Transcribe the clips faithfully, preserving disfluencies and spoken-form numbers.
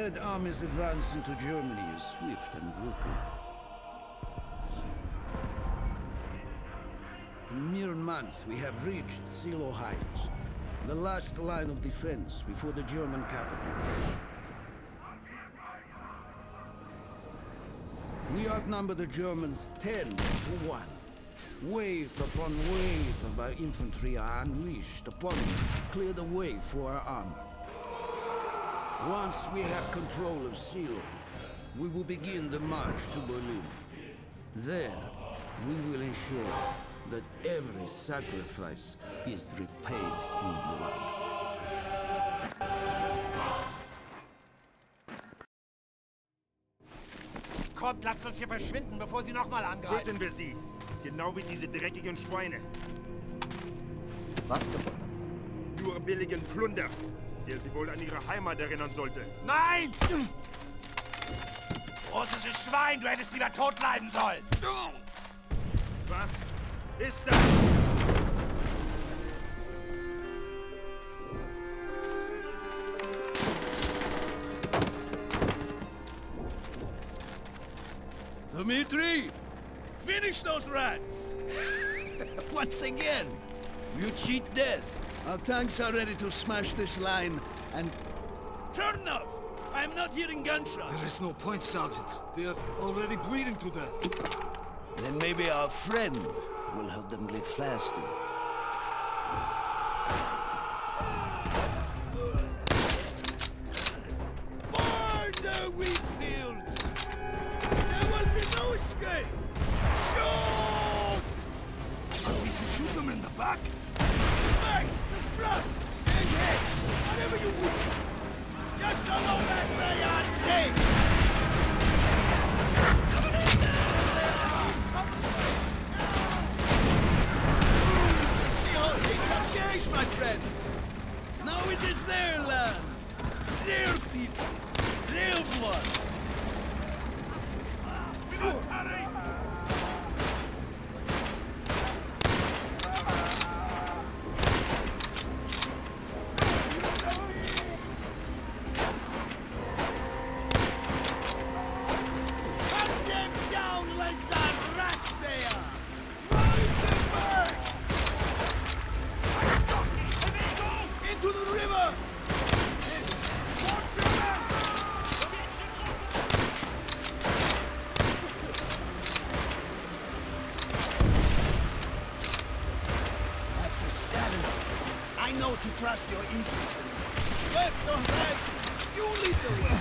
Red Army's advance into Germany is swift and brutal. In mere months, we have reached Silo Heights, the last line of defense before the German capital. We outnumber the Germans ten to one. Wave upon wave of our infantry are unleashed upon them to clear the way for our armor. Once we have control of Silo, we will begin the march to Berlin. There, we will ensure that every sacrifice is repaid in blood. Kommt, lasst uns hier verschwinden, bevor sie nochmal angreifen. Töten wir sie. Genau wie diese dreckigen Schweine. Was gefunden? Nur billigen Plunder, der sie wohl an ihre Heimat erinnern sollte. Nein! Russisches Schwein, du hättest wieder tot bleiben sollen! Was ist das? Dmitri! Finish those rats! Once again! You cheat death! Our tanks are ready to smash this line and... Chernov! I am not hearing gunshots! There is no point, Sergeant. They are already bleeding to death. Then maybe our friend will help them bleed faster. Burn the wheat fields! There will be no escape! Shoot! Are we to shoot them in the back? Back! The front! Big heads! Whatever you wish! Just so long as they are dead! See how it takes our cherries, my friend! Now it is their land! Their people! Their blood! Sure! I know to trust your instincts. Left or right, you lead the way.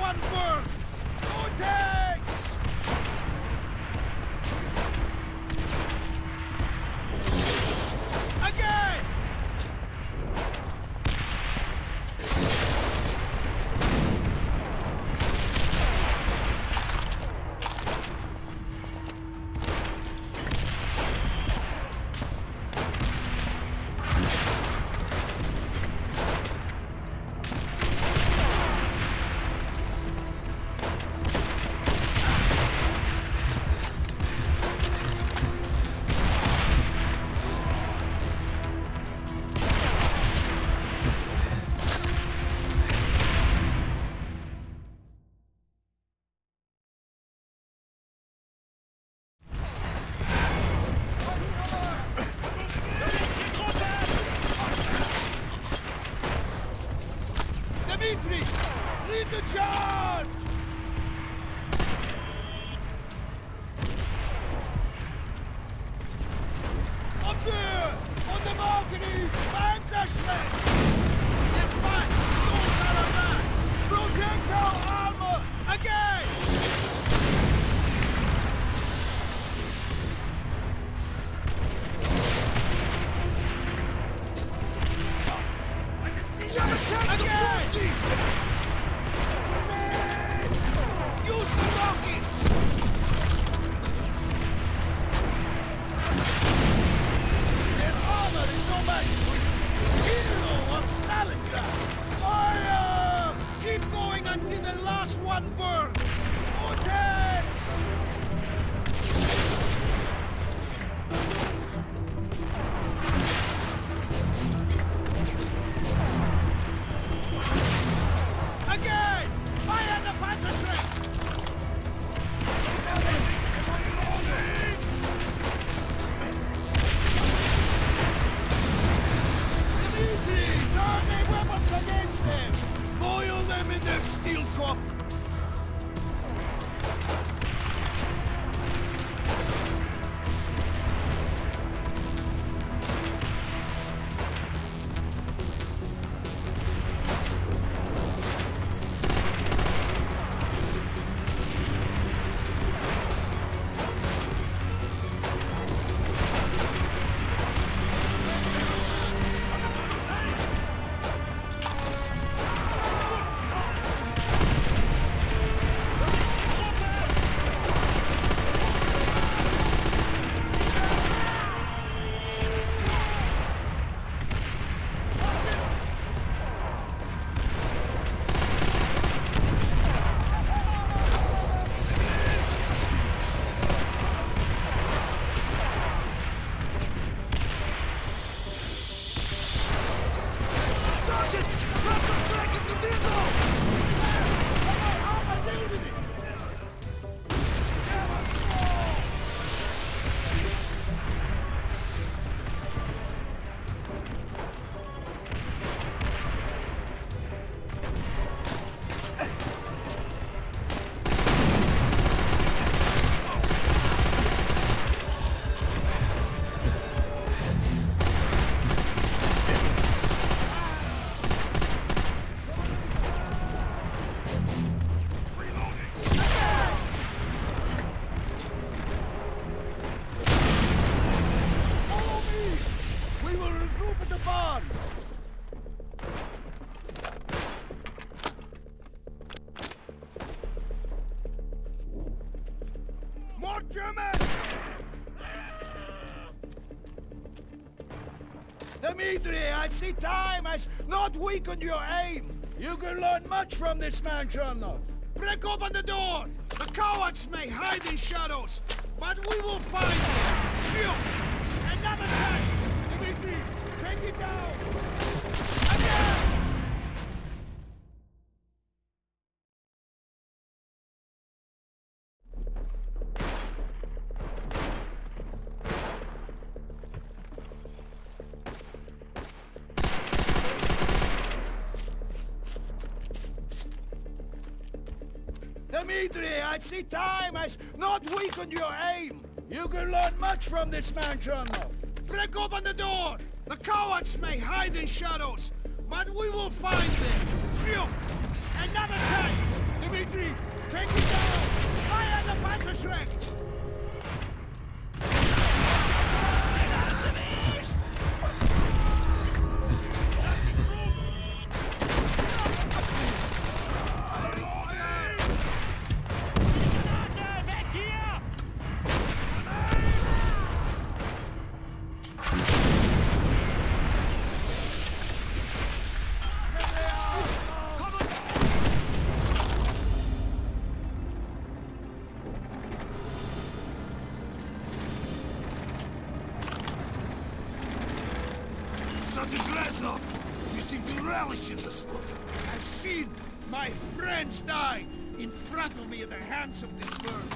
one burns! Who takes? Again! Dimitri! Lead the charge! Up there! On the balcony! Panzerschlecht! Der Feind! Stoß aller Macht! Projectile armor! Again! Again! Use the rockets! Their armor is no match for you! Hero of Stalingrad! Fire! Keep going until the last one burns! Vortex! Again! Fire the Panzerschreck! Dimitri! Turn their weapons against them! Boil them in their steel coffin! More Germans! Dimitri, I see time has not weakened your aim. You can learn much from this man, Chernov. Break open the door! The cowards may hide in shadows, but we will find them. Shield! Another tank! Dimitri, take it down! Again! Dimitri, I see time has not weakened your aim. You can learn much from this man, Chernov. Break open the door! The cowards may hide in shadows, but we will find them. Shield! Another tank! Dimitri! relish in the slaughter. I've seen my friends die in front of me at the hands of this bird.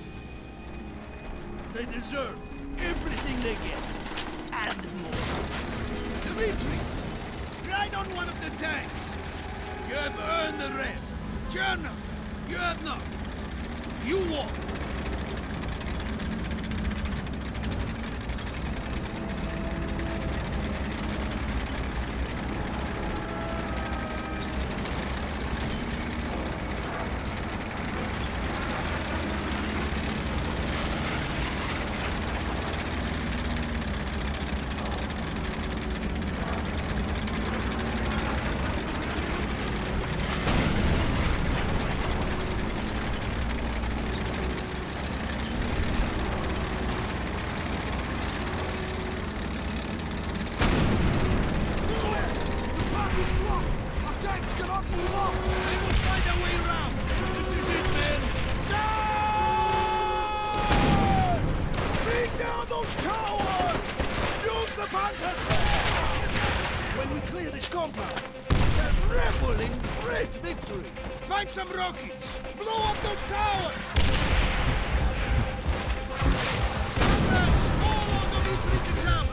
They deserve everything they get, and more. Dmitri, ride on one of the tanks. You have earned the rest. Chernov, you have not. You won. When we clear this compound, that rebel in great victory. Find some rockets. Blow up those towers. Comrades, follow Dmitri's example.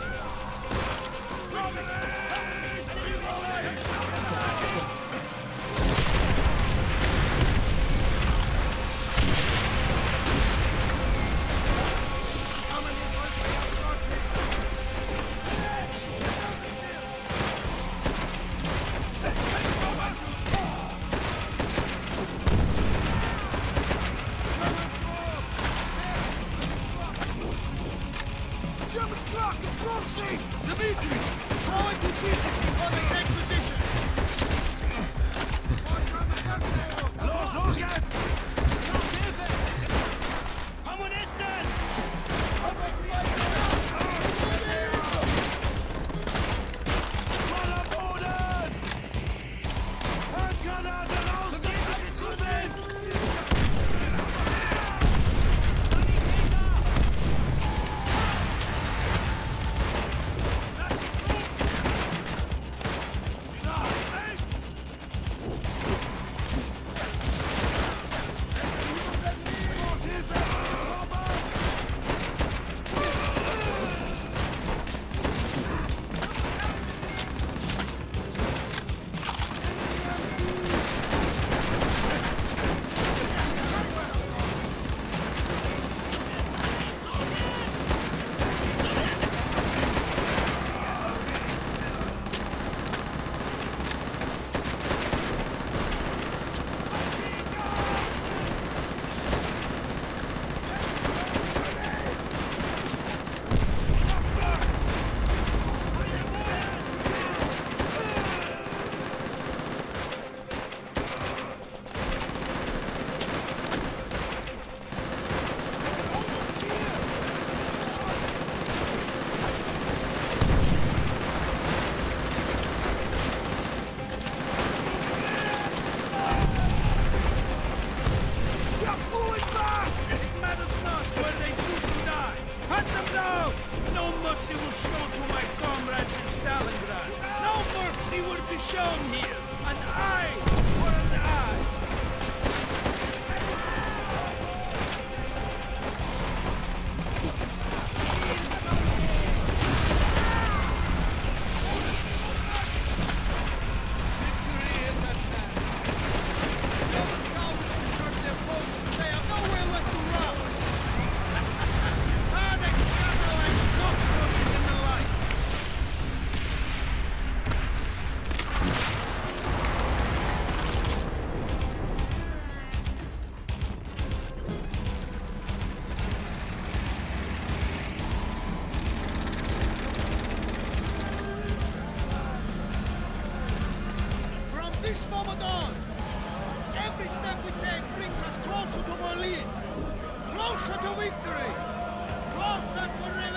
Dmitri, throw it to pieces before they take position. Los, los jetzt! Los, Hilfe! Kommunisten! Voller Boden! Handgranaten aus dem Instrument! Shown here, an eye for an eye. Victory is at hand. German cowards desert their posts, but they have nowhere left to run. Ah, they scatter like cockroaches in the light. This moment on, every step we take brings us closer to Berlin, closer to victory, closer to